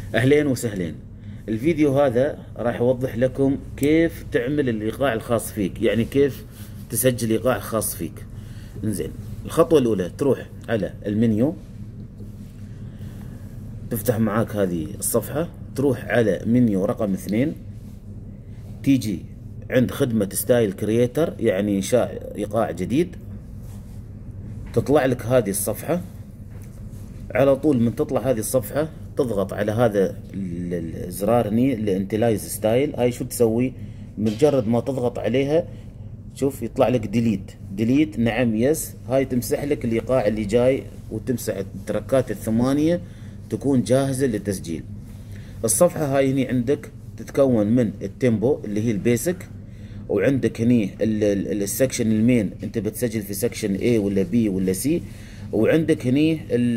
أهلين وسهلين. الفيديو هذا راح يوضح لكم كيف تعمل الإيقاع الخاص فيك، يعني كيف تسجل إيقاع خاص فيك. انزين، الخطوة الأولى تروح على المنيو، تفتح معاك هذه الصفحة، تروح على منيو رقم 2، تيجي عند خدمة ستايل كرييتر، يعني إنشاء إيقاع جديد. تطلع لك هذه الصفحة، على طول من تطلع هذه الصفحة تضغط على هذا الزرار هني اللي انتلايز ستايل. هاي شو تسوي؟ مجرد ما تضغط عليها شوف يطلع لك ديليت، نعم يس، هاي تمسح لك الايقاع اللي جاي وتمسح التركات الثمانية تكون جاهزة للتسجيل. الصفحة هاي هني عندك تتكون من التيمبو اللي هي البيسك، وعندك هني السكشن المين، انت بتسجل في سكشن A ولا B ولا C، وعندك هني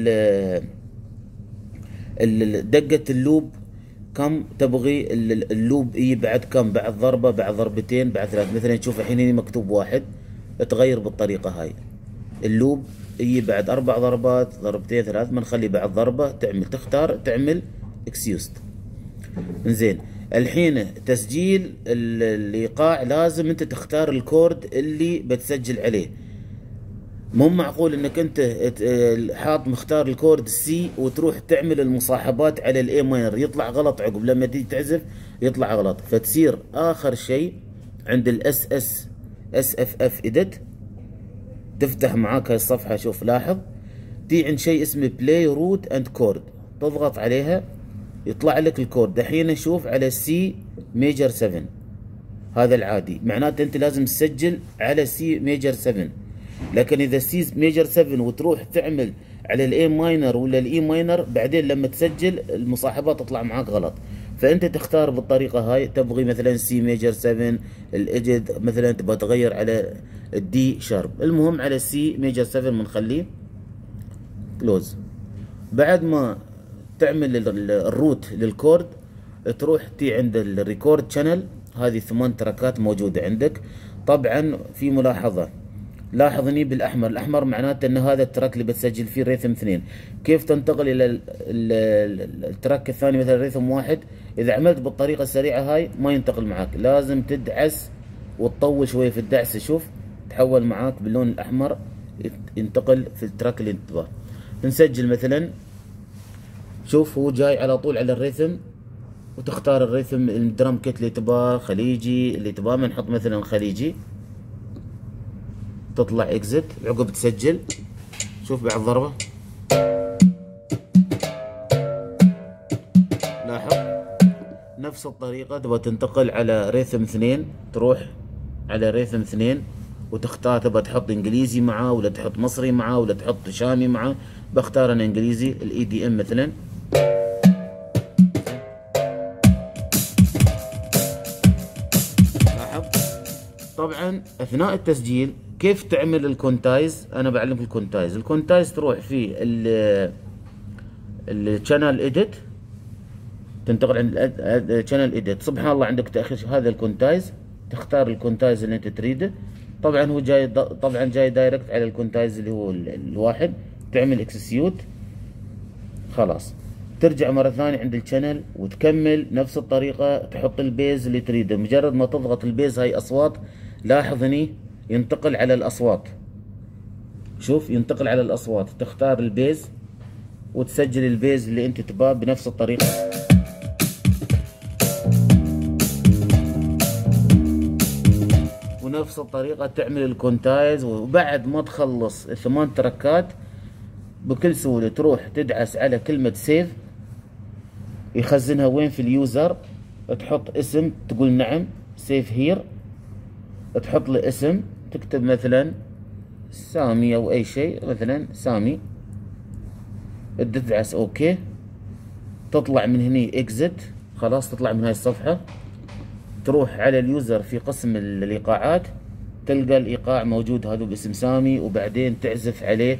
دقة اللوب، كم تبغي اللوب بعد كم، بعد ضربة، بعد ضربتين، بعد ثلاث. مثلا تشوف الحين هنا مكتوب 1، تغير بالطريقة هاي. اللوب بعد 4 ضربات، ضربتين، ثلاث، ما نخلي بعد ضربة، تختار تعمل اكسيوست. انزين، الحين تسجيل الايقاع لازم انت تختار الكورد اللي بتسجل عليه. مو معقول انك انت حاط مختار الكورد السي وتروح تعمل المصاحبات على الاي ماينر، يطلع غلط عقب لما تيجي تعزف يطلع غلط. فتصير اخر شيء عند الاس اف اف اديت، تفتح معاك هاي الصفحة. شوف لاحظ تي عند شيء اسمه بلاي روت اند كورد، تضغط عليها يطلع لك الكورد. دحين نشوف على سي ميجر 7، هذا العادي، معناته انت لازم تسجل على سي ميجر 7. لكن اذا سي ميجر 7 وتروح تعمل على الاي ماينر ولا الاي ماينر، بعدين لما تسجل المصاحبات تطلع معاك غلط. فانت تختار بالطريقه هاي. تبغي مثلا سي ميجر 7، الاجد مثلا تبغى تغير على الدي شارب، المهم على سي ميجر 7 بنخليه كلوز. بعد ما تعمل الروت للكورد، تروح تي عند الريكورد شانل، هذه 8 تراكات موجوده عندك. طبعا في ملاحظه، لاحظ هني بالاحمر، الاحمر معناته ان هذا التراك اللي بتسجل فيه ريثم 2. كيف تنتقل الى التراك الثاني مثلا ريثم 1؟ اذا عملت بالطريقه السريعه هاي ما ينتقل معك، لازم تدعس وتطول شويه في الدعسه. شوف تحول معاك باللون الاحمر، ينتقل في التراك اللي انت تبغاه. نسجل مثلا، شوف هو جاي على طول على الريثم، وتختار الريثم الدرام كيت اللي تبغاه، خليجي اللي تبغاه، بنحط مثلا خليجي. تطلع اكزت عقب تسجل. شوف بعد ضربة لاحظ نفس الطريقة. تبغى تنتقل على ريثم 2، تروح على ريثم 2 وتختار تبغى تحط انجليزي معاه ولا تحط مصري معاه ولا تحط شامي معاه. بختار انا انجليزي، الاي دي ام مثلا. لاحظ طبعا اثناء التسجيل كيف تعمل الكونتايز. انا بعلمك الكونتايز. الكونتايز تروح في الشانل اديت، تنتقل عند الشانل اديت. سبحان الله عندك تاخير، هذا الكونتايز، تختار الكونتايز اللي انت تريده. طبعا هو جاي، طبعا جاي دايركت على الكونتايز اللي هو الواحد. تعمل اكسسيوت، خلاص ترجع مرة ثانية عند الشانل وتكمل نفس الطريقة، تحط البيز اللي تريده. مجرد ما تضغط البيز، هاي اصوات، لاحظ هني ينتقل على الاصوات. شوف ينتقل على الاصوات، تختار البيز وتسجل البيز اللي انت تباه بنفس الطريقة. ونفس الطريقة تعمل الكونتايز. وبعد ما تخلص ال8 تركات بكل سهولة تروح تدعس على كلمة سيف، يخزنها وين؟ في اليوزر. تحط اسم، تقول نعم سيف هير، تحط له اسم، تكتب مثلا سامي او اي شيء، مثلا سامي، تدعس اوكي. تطلع من هني اكزت، خلاص تطلع من هاي الصفحة. تروح على اليوزر في قسم الايقاعات، تلقى الايقاع موجود هذا باسم سامي، وبعدين تعزف عليه.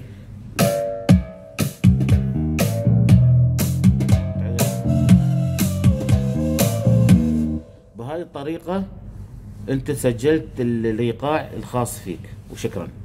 بهاي الطريقة انت سجلت الايقاع الخاص فيك، وشكرا.